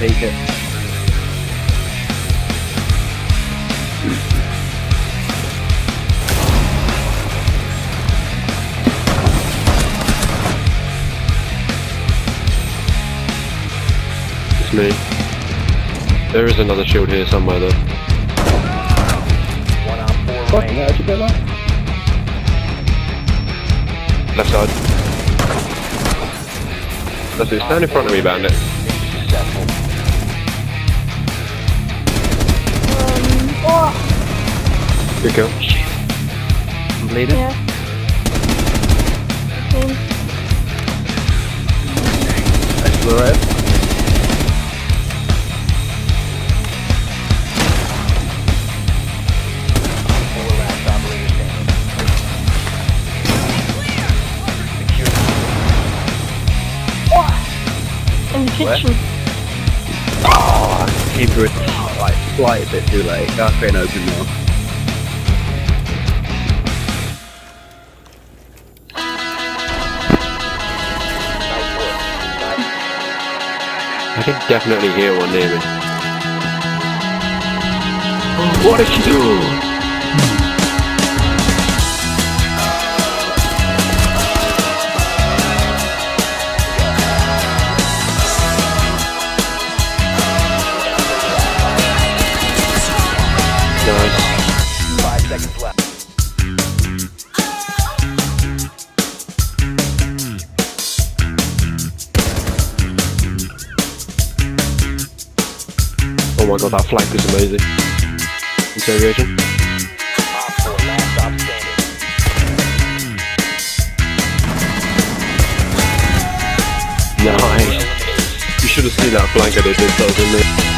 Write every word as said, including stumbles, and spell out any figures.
take it. It's me. There is another shield here somewhere though. One on four Fuck, remaining. how'd you get that? Left side. That's it, stand in front of me, Bandit. Successful. Um, oh, Good kill. I'm bleeding. yeah. Okay. Nice blue red. Four last operator standing. Secure. In the kitchen. Oh, came through it like slight bit too late. Dark Crane open now. Nice work. Nice. I can definitely hear one near me. What did she do? Nice. Five seconds left. Oh my god, that flank is amazing. Interrogation. Op four last stop standing. Nice. You should have seen that flank I did this, that was amazing.